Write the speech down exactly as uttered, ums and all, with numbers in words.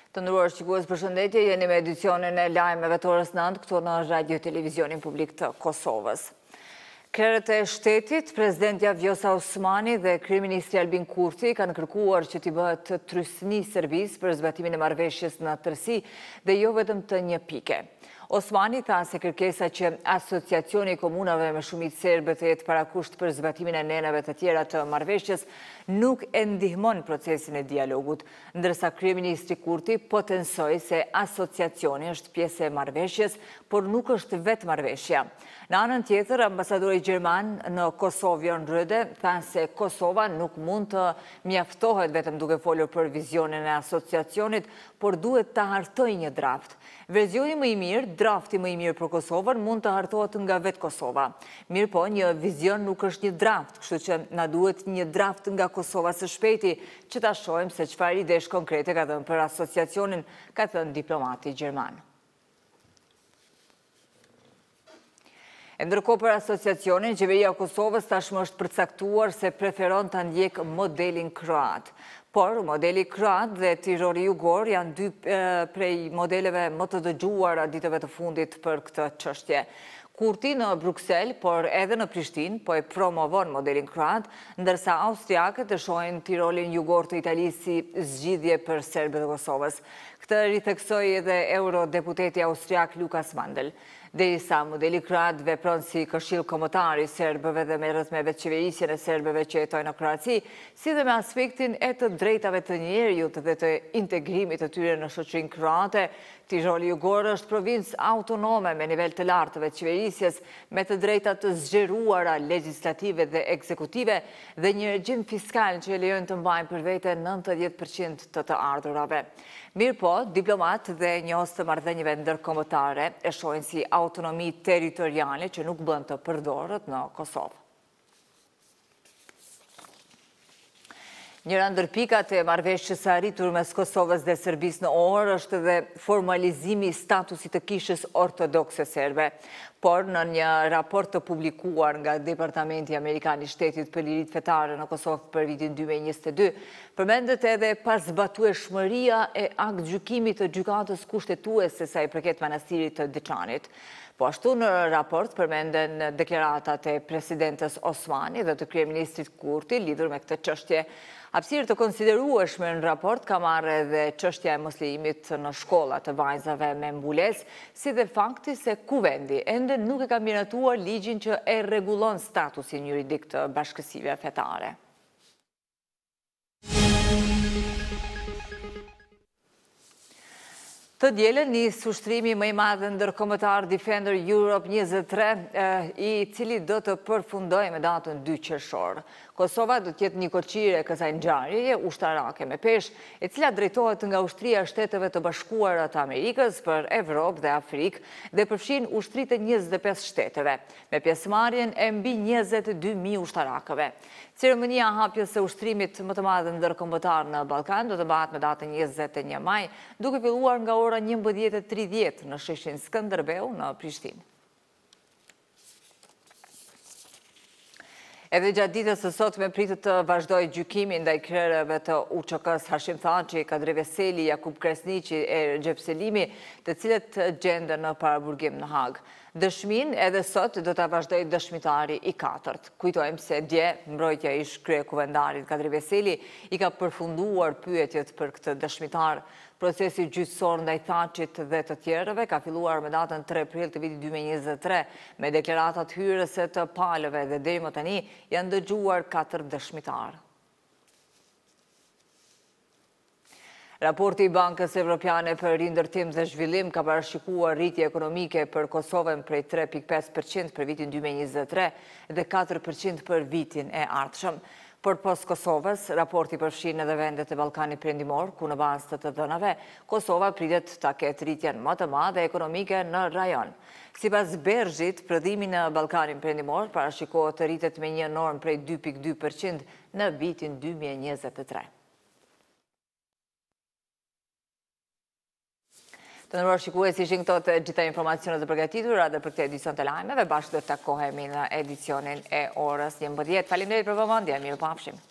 Të nderuar shikues, përshëndetje, jeni me edicionin e lajmeve të orës nëntë këtu në Radio Televizionin Publik të Kosovës. Krerët e shtetit, presidentja Vjosa Osmani dhe kryeministri Albin Kurti kanë kërkuar që t'i bëhet trysni servis për zbatimin e marrëveshjes në tërësi dhe jo vetëm të një pike. Osmani tha se kërkesa që asociacioni i komunave me shumicë serbe të jetë parakusht për zbatimin e nenave të tjera të marrëveshjes nuk e ndihmon procesin e dialogut, ndërsa kryeministri Kurti potensoi se asociacioni është pjesë e marrëveshjes, por nuk është vetë marrëveshja. Në anën tjetër, ambasadori gjerman në Kosovë Jon Röde tha se Kosova nuk mund të mjaftohet vetëm duke folur për vizionin e asociacionit, por duhet të hartojë një draft. Verzioni më i mirë, drafti më i mirë për Kosovën mund të hartohet nga vetë Kosova. Mirë po, një vizion nuk është një draft, kështu që na duhet një draft nga Kosova së shpejti, që ta shohim se çfarë idesh konkrete ka dhënë për asociacionin, ka thënë diplomati gjerman. E ndërkohë për asociacionin, qeveria e Kosovës tashmë është përcaktuar se preferon ta ndjek modelin kroat. Por modeli kroat dhe Tiroli Jugor janë dy prej modeleve më të dëgjuara ditëve të fundit për këtë çështje. Kurti në Bruksel, por edhe në Prishtinë, po e promovon modelin kroat, ndërsa austriakët e shohin Tirolin Jugor të Italisë si zgjidhje për serbët e Kosovës. Këtë ritheksoi edhe eurodeputeti austriak Lukas Mandel. Derisa modeli kroat vepron si këshill kombëtar i serbëve dhe merret me vetëqeverisjen e serbëve që jetojnë në Kroaci, si dhe me aspektin e të drejtave të njerëzit dhe të integrimit të tyre në shoqërinë kroate, Tiroli Jugor është provincë autonome me nivel të lartë të vetëqeverisjes, me të drejta të zgjeruara legjislative dhe ekzekutive dhe një regjim fiskal që e lejojnë të mbajnë për vete nëntëdhjetë përqind të të ardhurave. Mirë po, diplomat dhe njohës të marrëdhënieve ndërkombëtare e shohin si autonomi territoriale që nuk bën të përdorët në Kosovë. Njëra ndër pikat e marrëveshjes së arritur mes Kosovës dhe Serbisë në orë është dhe formalizimi i statusit të kishës ortodokse serbe. Por në një raport të publikuar nga Departamenti Amerikan i Shtetit për Liritë Fetare në Kosovë për vitin dy mijë e njëzet e dy, përmendet edhe pasbatueshmëria e aktgjykimit të gjykatës kushtetuese sa i përket manastirit të Deçanit. Po ashtu në raport përmenden deklaratat e presidentes Osmani dhe të kryeministrit Kurti lidhur me këtë çështje. Hapësirë të konsiderueshme në raport ka marrë edhe çështja e moslejimit në shkolla të vajzave me mbulesë, si dhe fakti se kuvendi ende nuk e ka miratuar ligjin që e rregullon statusin juridik të bashkësive fetare. Të dielën nis ushtrimi më i madh ndërkombëtar Defender Europe njëzet e tre, i cili do të përfundojë me datën dy qershor. Kosova do të jetë një koqire kësaj ngjarjeje ushtarake me peshë, e cila drejtohet nga ushtria e Shteteve të Bashkuara të Amerikës për Evropë dhe Afrikë dhe përfshin ushtritë e njëzet e pesë shteteve, me pjesëmarrjen e mbi njëzet e dy mijë ushtarakëve. Ceremonia hapjes së ushtrimit më të madh ndërkombëtar në Ballkan do të bëhet me datën njëzet e një maj, duke filluar nga ora njëmbëdhjetë e tridhjetë në sheshin Skënderbeu në Prishtinë. Edhe gjatë ditës së sotme pritet të vazhdojë gjykimi ndaj krerëve të U Ç K-s Hashim Thaçi, Kadri Veseli, Jakub Kresniqi e Recep Selimi, të cilët gjenden në paraburgim në Hag. Dëshmin edhe sot do ta vazhdojë dëshmitari i katërt. Kujtojmë se dje mbrojtja ish kryekuvendarit Kadri Veseli i ka përfunduar pyetjet për këtë dëshmitar. Procesi gjyqësor ndaj Thaçit dhe të tjerëve ka filluar me datën tre prill të vitit dy mijë e njëzet e tre, me deklaratat hyrëse të palëve dhe deri më tani janë dëgjuar katër dëshmitar. Raporti i Bankës Evropiane për Rindërtim dhe Zhvillim ka parashikuar rritje ekonomike për Kosovën prej tre pikë pesë përqind për vitin dy mijë e njëzet e tre dhe katër përqind për vitin e ardhshëm. Por pas Kosovës, raporti përfshin edhe vendet e Ballkanit Perëndimor, ku në bazë të të dhënave, Kosova pritet ta ketë rritjen më të madhe ekonomike në rajon. Sipas Bergit, prodhimi në Ballkanin Perëndimor parashikohet të rritet me një normë prej dy pikë dy përqind në vitin dy mijë e njëzet e tre. Të nderuar shikues, ishin këto të gjitha informacionet e përgatitura dhe për këtë edicion të lajmeve. Bashkë do të takohemi në edicionin e orës njëmbëdhjetë. Faleminderit për vëmendje, mirupafshim.